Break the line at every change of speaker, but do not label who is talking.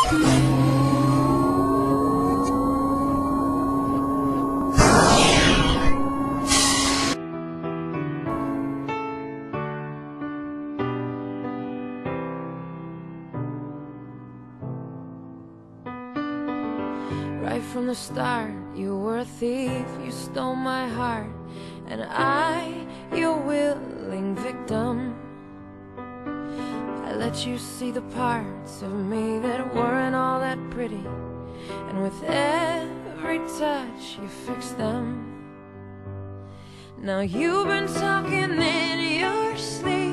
Right from the start, you were a thief, you stole my heart, and I, your willing victim. I let you see the parts of me that weren't all that pretty, and with every touch you fixed them. Now you've been talking in your sleep,